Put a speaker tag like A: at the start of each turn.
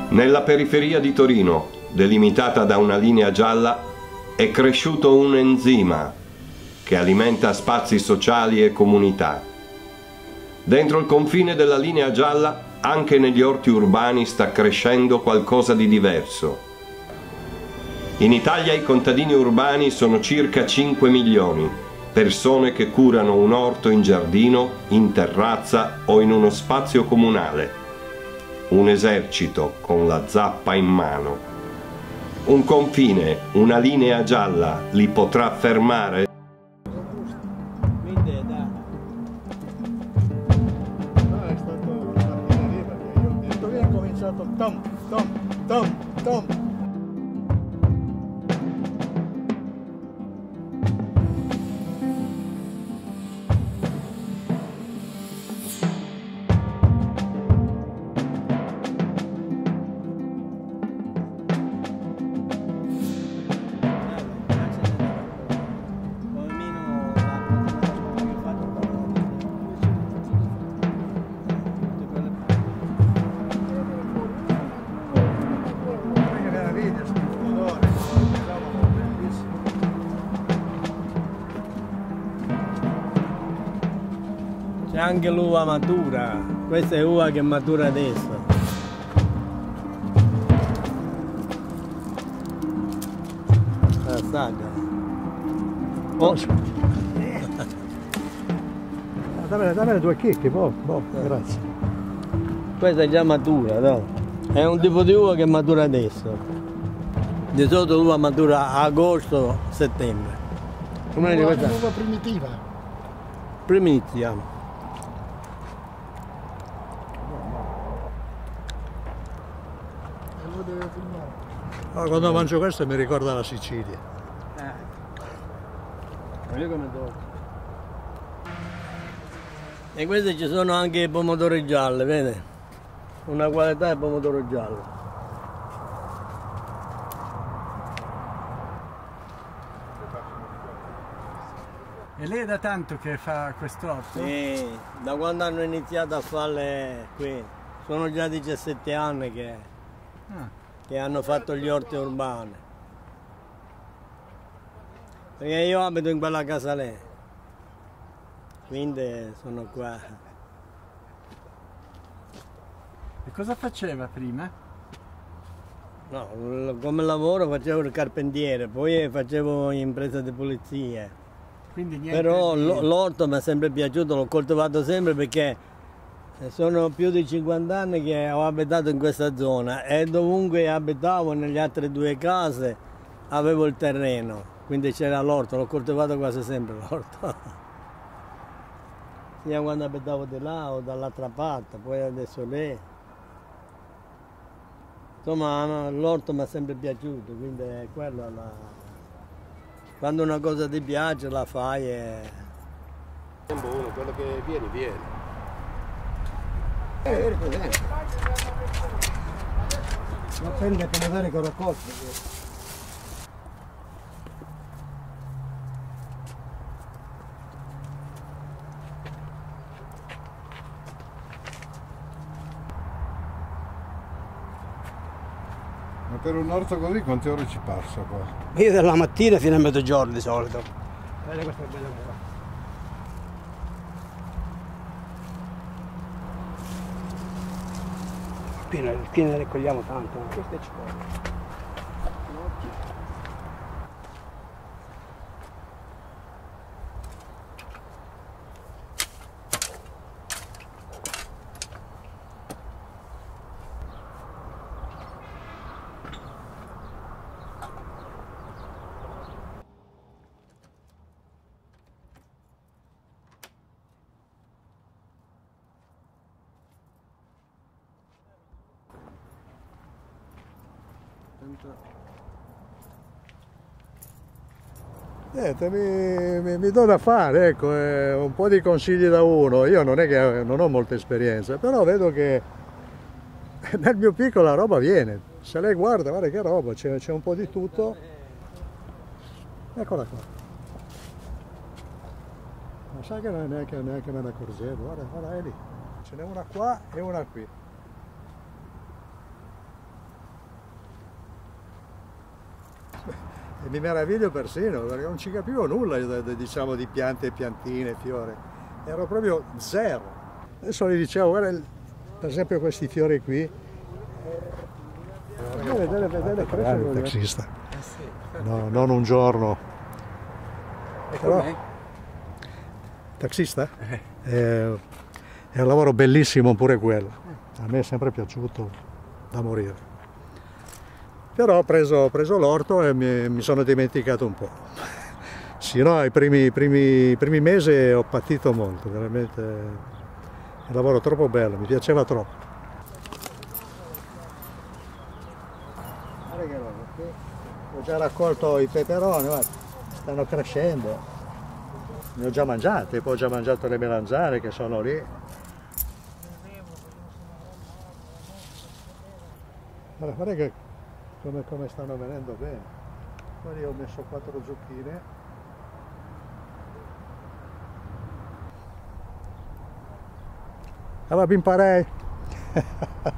A: Nella periferia di Torino, delimitata da una linea gialla, è cresciuto un enzima che alimenta spazi sociali e comunità. Dentro il confine della linea gialla, anche negli orti urbani sta crescendo qualcosa di diverso. In Italia i contadini urbani sono circa 5 milioni, persone che curano un orto in giardino, in terrazza o in uno spazio comunale. Un esercito con la zappa in mano. Un confine, una linea gialla li potrà fermare?
B: Tom, tom, tom, tom.
C: C'è anche l'uva matura, questa è uva che matura adesso. Assaggia. Oh.
B: Dammi 2 chicche, grazie.
C: Questa è già matura, no? È un tipo di uva che matura adesso. Di solito l'uva matura a agosto, settembre.
B: Come è questa? Uva primitiva.
C: Primizia.
B: Quando mangio questo mi ricorda la Sicilia.
C: Io come do. E questi ci sono anche i pomodori gialli, vedi? Una qualità di pomodoro giallo.
B: E lei è da tanto che fa quest'orto?
C: Sì, da quando hanno iniziato a farle qui. Sono già 17 anni che hanno fatto gli orti urbani. Perché io abito in quella casa lì, quindi sono qua.
B: E cosa faceva prima?
C: No, come lavoro facevo il carpentiere, poi facevo impresa di pulizia.
B: Quindi niente.
C: Però l'orto mi è sempre piaciuto, l'ho coltivato sempre perché sono più di 50 anni che ho abitato in questa zona e dovunque abitavo, nelle altre 2 case, avevo il terreno, quindi c'era l'orto, l'ho coltivato quasi sempre l'orto. Sia quando abitavo di là o dall'altra parte, poi adesso lì. Insomma, l'orto mi è sempre piaciuto, quindi è quello quando una cosa ti piace la fai e...
D: È buono, quello che viene, viene.
B: Ma prende i pomodori che ho raccolto.
D: Ma per un orto così quante ore ci passa qua?
E: Io dalla mattina fino a mezzogiorno di solito. Vedi questa è bella qua. Qui ne raccogliamo tanto. Questa è cipolla.
B: Mi do da fare, ecco, un po' di consigli da uno. Io non è che non ho molta esperienza, però vedo che nel mio piccolo la roba viene. Se lei guarda che roba, c'è un po' di tutto. Eccola qua. Ma sai che neanche me ne accorgevo, guarda, è lì. Ce n'è una qua e una qui. E mi meraviglio persino perché non ci capivo nulla, diciamo, di piante, piantine, fiori. Ero proprio zero. Adesso gli dicevo, guarda, per esempio questi fiori qui. Vedere crescere il taxista. No, non un giorno.
E: E
B: Però,
E: com'è?
B: taxista? È un lavoro bellissimo pure quello. A me è sempre piaciuto da morire. Però ho preso l'orto e mi sono dimenticato un po'. Sì, no, i primi mesi ho patito molto, veramente. È un lavoro troppo bello, mi piaceva troppo. Guarda che roba, qui ho già raccolto i peperoni, guarda, stanno crescendo. Ne ho già mangiati, poi ho già mangiato le melanzane che sono lì. Guarda che come stanno venendo bene. Poi ho messo 4 zucchine. Allora imparei.